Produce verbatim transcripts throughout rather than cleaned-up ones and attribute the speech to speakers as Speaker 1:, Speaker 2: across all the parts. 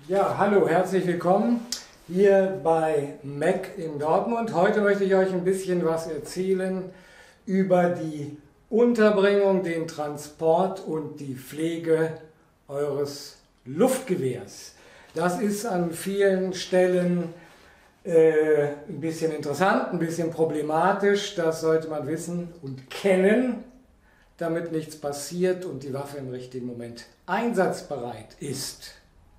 Speaker 1: Ja, hallo, herzlich willkommen hier bei M E C in Dortmund. Heute möchte ich euch ein bisschen was erzählen über die Unterbringung, den Transport und die Pflege eures Luftgewehrs. Das ist an vielen Stellen äh, ein bisschen interessant, ein bisschen problematisch. Das sollte man wissen und kennen, damit nichts passiert und die Waffe im richtigen Moment einsatzbereit ist.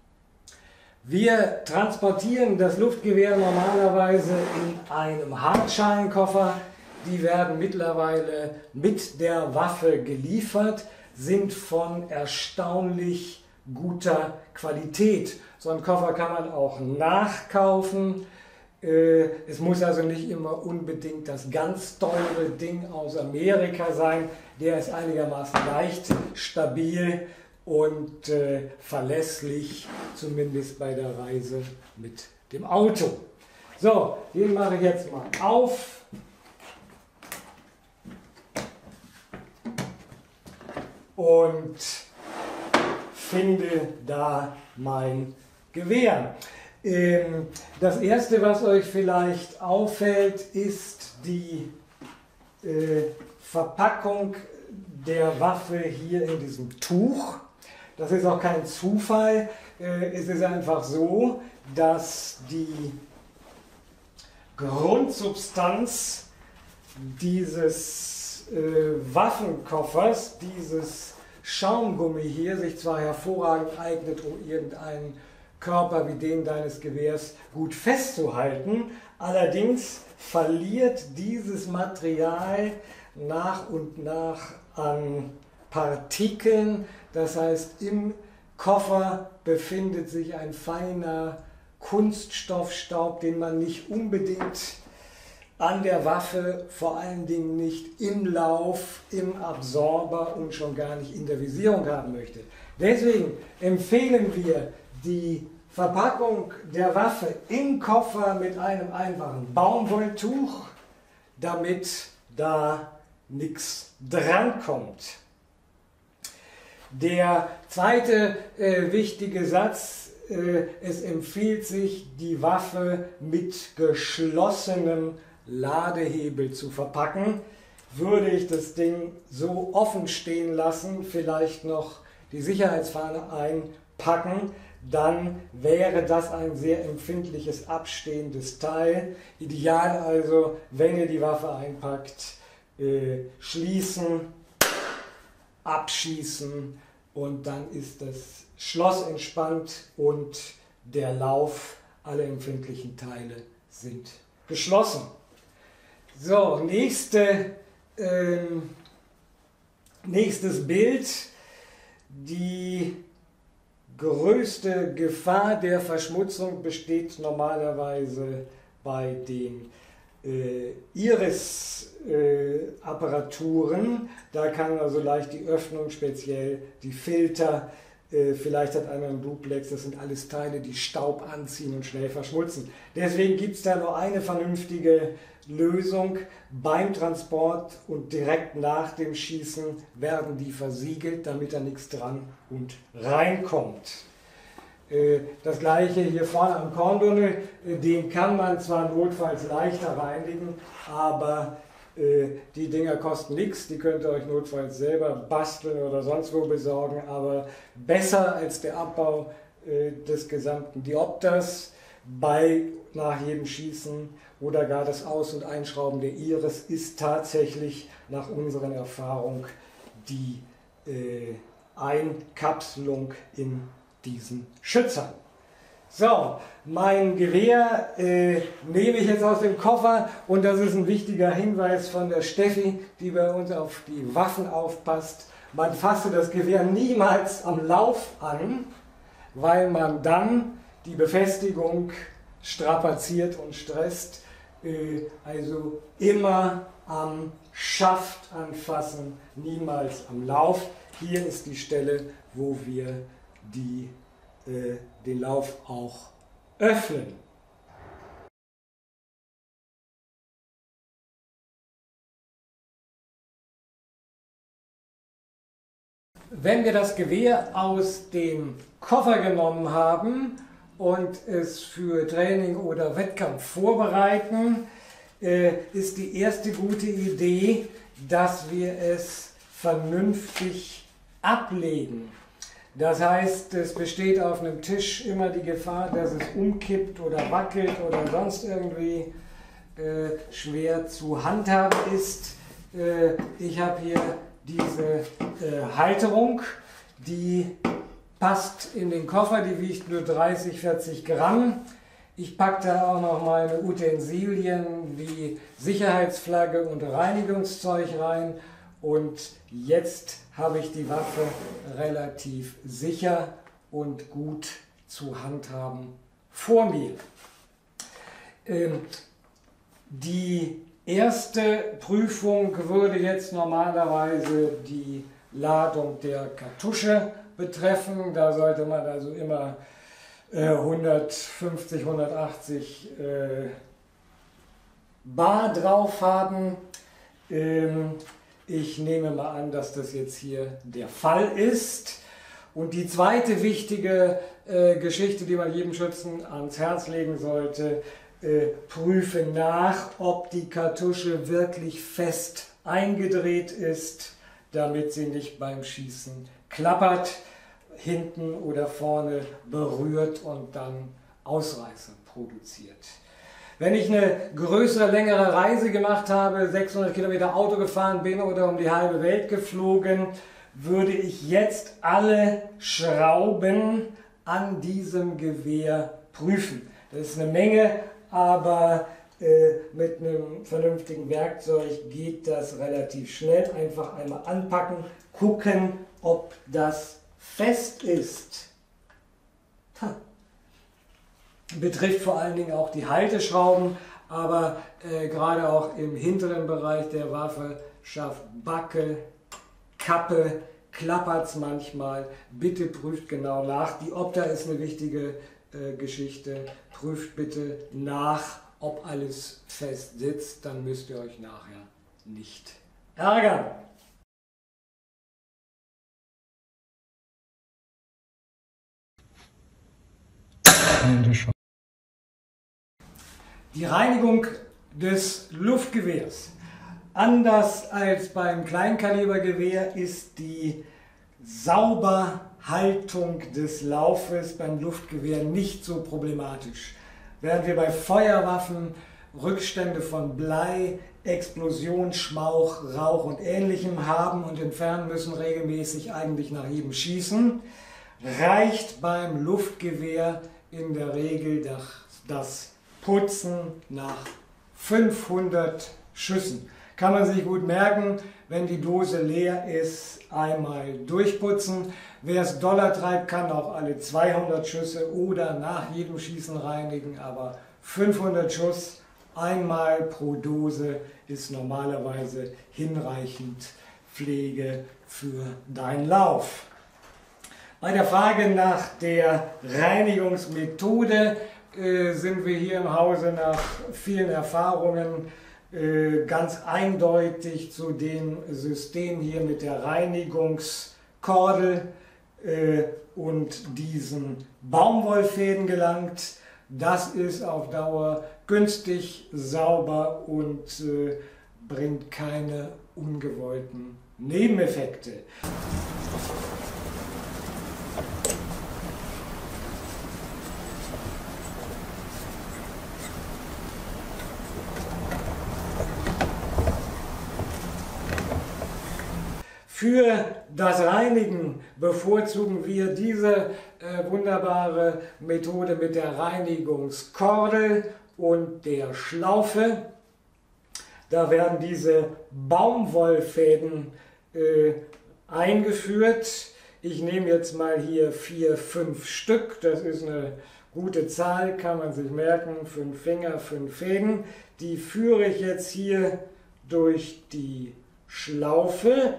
Speaker 1: Wir transportieren das Luftgewehr normalerweise in einem Hartschalenkoffer. Die werden mittlerweile mit der Waffe geliefert, sind von erstaunlich guter Qualität. So einen Koffer kann man auch nachkaufen. Es muss also nicht immer unbedingt das ganz teure Ding aus Amerika sein. Der ist einigermaßen leicht, stabil und äh, verlässlich, zumindest bei der Reise mit dem Auto. So, den mache ich jetzt mal auf. Und finde da mein Gewehr. Ähm, das erste, was euch vielleicht auffällt, ist die äh, Verpackung der Waffe hier in diesem Tuch. Das ist auch kein Zufall. Es ist einfach so, dass die Grundsubstanz dieses äh, Waffenkoffers, dieses Schaumgummi hier, sich zwar hervorragend eignet, um irgendeinen Körper wie den deines Gewehrs gut festzuhalten, allerdings verliert dieses Material nach und nach an Partikeln. Das heißt, im Koffer befindet sich ein feiner Kunststoffstaub, den man nicht unbedingt an der Waffe, vor allen Dingen nicht im Lauf, im Absorber und schon gar nicht in der Visierung haben möchte. Deswegen empfehlen wir die Verpackung der Waffe im Koffer mit einem einfachen Baumwolltuch, damit da nichts drankommt. Der zweite äh, wichtige Satz, äh, es empfiehlt sich, die Waffe mit geschlossenem Ladehebel zu verpacken. Würde ich das Ding so offen stehen lassen, vielleicht noch die Sicherheitsfahne einpacken, dann wäre das ein sehr empfindliches abstehendes Teil. Ideal also, wenn ihr die Waffe einpackt, äh, schließen, abschießen und dann ist das Schloss entspannt und der Lauf, alle empfindlichen Teile sind geschlossen. So, nächste, ähm, nächstes Bild. Die größte Gefahr der Verschmutzung besteht normalerweise bei den äh, Iris-Apparaturen. Äh, da kann also leicht die Öffnung, speziell die Filter, äh, vielleicht hat einer einen Duplex, das sind alles Teile, die Staub anziehen und schnell verschmutzen. Deswegen gibt es da nur eine vernünftige Lösung. Beim Transport und direkt nach dem Schießen werden die versiegelt, damit da nichts dran und reinkommt. Das gleiche hier vorne am Korntunnel, den kann man zwar notfalls leichter reinigen, aber die Dinger kosten nichts, die könnt ihr euch notfalls selber basteln oder sonst wo besorgen, aber besser als der Abbau des gesamten Diopters bei nach jedem Schießen oder gar das Aus- und Einschrauben der Iris ist tatsächlich nach unseren Erfahrungen die äh, Einkapselung in diesen Schützern. So, mein Gewehr äh, nehme ich jetzt aus dem Koffer und das ist ein wichtiger Hinweis von der Steffi, die bei uns auf die Waffen aufpasst. Man fasse das Gewehr niemals am Lauf an, weil man dann die Befestigung strapaziert und stresst. Äh, also immer am Schaft anfassen, niemals am Lauf. Hier ist die Stelle, wo wir die, äh, den Lauf auch öffnen. Wenn wir das Gewehr aus dem Koffer genommen haben und es für Training oder Wettkampf vorbereiten, äh, ist die erste gute Idee, dass wir es vernünftig ablegen. Das heißt, es besteht auf einem Tisch immer die Gefahr, dass es umkippt oder wackelt oder sonst irgendwie äh, schwer zu handhaben ist. Äh, ich habe hier diese äh, Halterung, die passt in den Koffer, die wiegt nur dreißig, vierzig Gramm. Ich packe da auch noch meine Utensilien wie Sicherheitsflagge und Reinigungszeug rein und jetzt habe ich die Waffe relativ sicher und gut zu handhaben vor mir. Ähm, die erste Prüfung würde jetzt normalerweise die Ladung der Kartusche betreffen. Da sollte man also immer äh, hundertfünfzig, hundertachtzig äh, Bar drauf haben. Ähm, ich nehme mal an, dass das jetzt hier der Fall ist. Und die zweite wichtige äh, Geschichte, die man jedem Schützen ans Herz legen sollte, äh, prüfe nach, ob die Kartusche wirklich fest eingedreht ist, damit sie nicht beim Schießen klappert, hinten oder vorne berührt und dann Ausreißer produziert. Wenn ich eine größere, längere Reise gemacht habe, sechshundert Kilometer Auto gefahren bin oder um die halbe Welt geflogen, würde ich jetzt alle Schrauben an diesem Gewehr prüfen. Das ist eine Menge, aber äh, mit einem vernünftigen Werkzeug geht das relativ schnell. Einfach einmal anpacken, gucken, ob das fest ist. Ha. Betrifft vor allen Dingen auch die Halteschrauben, aber äh, gerade auch im hinteren Bereich der Waffe schafft Backe, Kappe, klappert es manchmal. Bitte prüft genau nach. Die Opta ist eine wichtige äh, Geschichte. Prüft bitte nach, ob alles fest sitzt, dann müsst ihr euch nachher nicht ärgern. Die Reinigung des Luftgewehrs. Anders als beim Kleinkalibergewehr ist die Sauberhaltung des Laufes beim Luftgewehr nicht so problematisch. Während wir bei Feuerwaffen Rückstände von Blei, Explosion, Schmauch, Rauch und Ähnlichem haben und entfernen müssen regelmäßig eigentlich nach jedem Schießen, reicht beim Luftgewehr in der Regel das, das Putzen nach fünfhundert Schüssen. Kann man sich gut merken, wenn die Dose leer ist, einmal durchputzen. Wer es Dollar treibt, kann auch alle zweihundert Schüsse oder nach jedem Schießen reinigen, aber fünfhundert Schuss einmal pro Dose ist normalerweise hinreichend Pflege für deinen Lauf. Bei der Frage nach der Reinigungsmethode äh, sind wir hier im Hause nach vielen Erfahrungen äh, ganz eindeutig zu dem System hier mit der Reinigungskordel äh, und diesen Baumwollfäden gelangt. Das ist auf Dauer günstig, sauber und äh, bringt keine ungewollten Nebeneffekte. Für das Reinigen bevorzugen wir diese äh, wunderbare Methode mit der Reinigungskordel und der Schlaufe. Da werden diese Baumwollfäden äh, eingeführt. Ich nehme jetzt mal hier vier, fünf Stück. Das ist eine gute Zahl, kann man sich merken. Fünf Finger, fünf Fäden. Die führe ich jetzt hier durch die Schlaufe.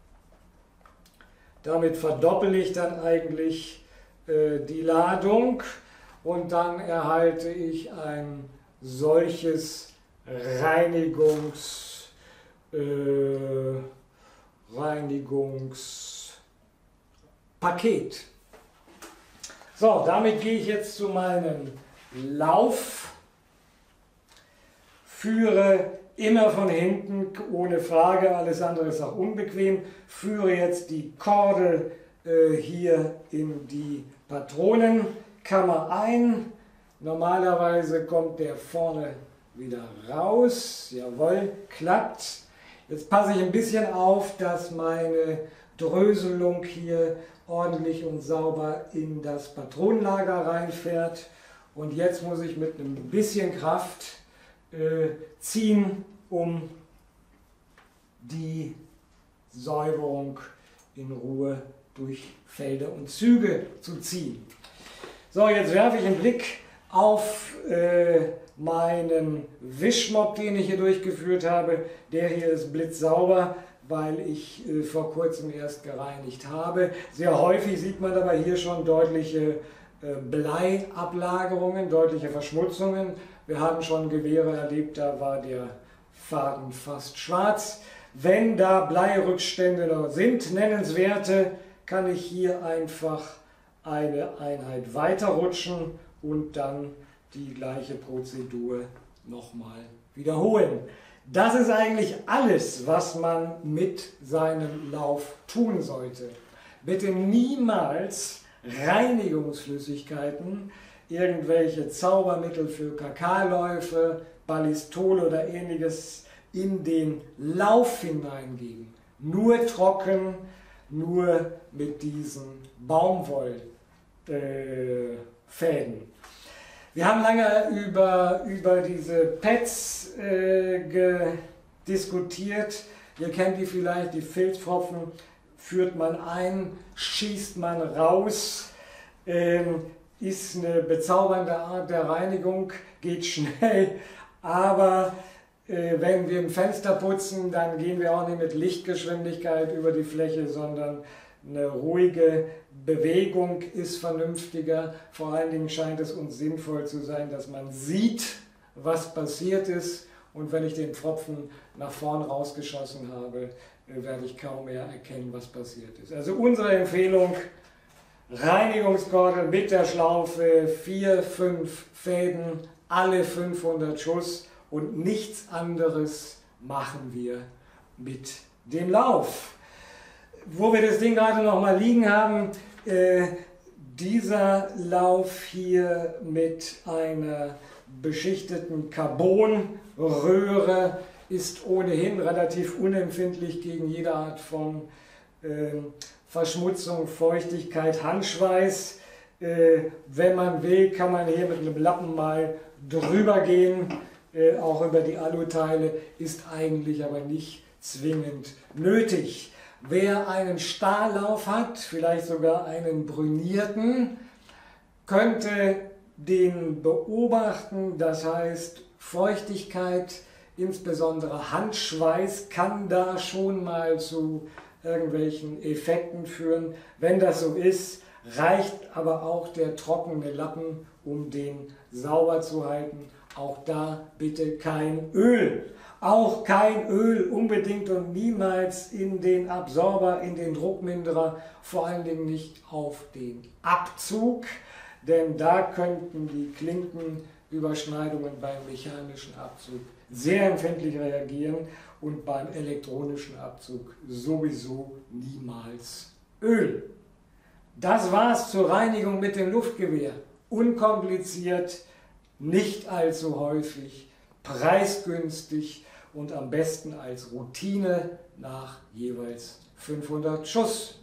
Speaker 1: Damit verdoppel ich dann eigentlich äh, die Ladung und dann erhalte ich ein solches Reinigungs, äh, Reinigungspaket. So, damit gehe ich jetzt zu meinem Lauf, führe immer von hinten, ohne Frage, alles andere ist auch unbequem, führe jetzt die Kordel äh, hier in die Patronenkammer ein. Normalerweise kommt der vorne wieder raus, jawohl, klappt. Jetzt passe ich ein bisschen auf, dass meine Dröselung hier ordentlich und sauber in das Patronenlager reinfährt. Und jetzt muss ich mit ein bisschen Kraft äh, ziehen, um die Säuberung in Ruhe durch Felder und Züge zu ziehen. So, jetzt werfe ich einen Blick auf äh, meinen Wischmopp, den ich hier durchgeführt habe. Der hier ist blitzsauber, weil ich äh, vor kurzem erst gereinigt habe. Sehr häufig sieht man aber hier schon deutliche äh, Bleiablagerungen, deutliche Verschmutzungen. Wir haben schon Gewehre erlebt, da war der Faden fast schwarz. Wenn da Bleirückstände noch sind, nennenswerte, kann ich hier einfach eine Einheit weiterrutschen und dann die gleiche Prozedur nochmal wiederholen. Das ist eigentlich alles, was man mit seinem Lauf tun sollte. Bitte niemals Reinigungsflüssigkeiten, irgendwelche Zaubermittel für K K-Läufe, Ballistol oder ähnliches in den Lauf hineingeben. Nur trocken, nur mit diesen Baumwollfäden. Äh, Wir haben lange über, über diese Pads äh, diskutiert. Ihr kennt die vielleicht, die Filzpfropfen führt man ein, schießt man raus, ähm, ist eine bezaubernde Art der Reinigung, geht schnell, aber äh, wenn wir ein Fenster putzen, dann gehen wir auch nicht mit Lichtgeschwindigkeit über die Fläche, sondern eine ruhige Bewegung ist vernünftiger. Vor allen Dingen scheint es uns sinnvoll zu sein, dass man sieht, was passiert ist. Und wenn ich den Pfropfen nach vorn rausgeschossen habe, werde ich kaum mehr erkennen, was passiert ist. Also unsere Empfehlung, Reinigungskordel mit der Schlaufe, vier, fünf Fäden, alle fünfhundert Schuss und nichts anderes machen wir mit dem Lauf. Wo wir das Ding gerade noch mal liegen haben, äh, dieser Lauf hier mit einer beschichteten Carbonröhre ist ohnehin relativ unempfindlich gegen jede Art von äh, Verschmutzung, Feuchtigkeit, Handschweiß. Äh, wenn man will, kann man hier mit einem Lappen mal drüber gehen, äh, auch über die Aluteile, ist eigentlich aber nicht zwingend nötig. Wer einen Stahllauf hat, vielleicht sogar einen brünierten, könnte den beobachten, das heißt Feuchtigkeit, insbesondere Handschweiß, kann da schon mal zu irgendwelchen Effekten führen. Wenn das so ist, reicht aber auch der trockene Lappen, um den sauber zu halten. Auch da bitte kein Öl. Auch kein Öl unbedingt und niemals in den Absorber, in den Druckminderer, vor allen Dingen nicht auf den Abzug, denn da könnten die Klinkenüberschneidungen beim mechanischen Abzug sehr empfindlich reagieren und beim elektronischen Abzug sowieso niemals Öl. Das war's zur Reinigung mit dem Luftgewehr. Unkompliziert, nicht allzu häufig, preisgünstig und am besten als Routine nach jeweils fünfhundert Schuss.